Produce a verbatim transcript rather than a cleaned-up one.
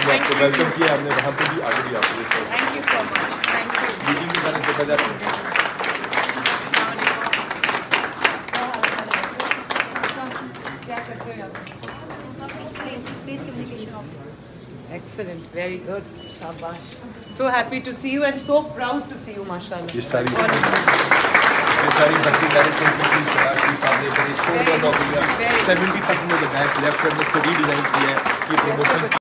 हमने आपको वेलकम किया, हमने वहाँ पे भी आगे भी आपको thank you so much, thank you. Meeting के बारे में देखा जाता है। क्या करते हो आप? Excellent, very good, shabash. So happy to see you and so proud to see you, mashallah. ये सारी ये सारी भर्ती डायरेक्टर की सामने बड़ी शोर हो गई है। Seventy percent of the bank left में उसको रीडिजाइन किया है, ये प्रमोशन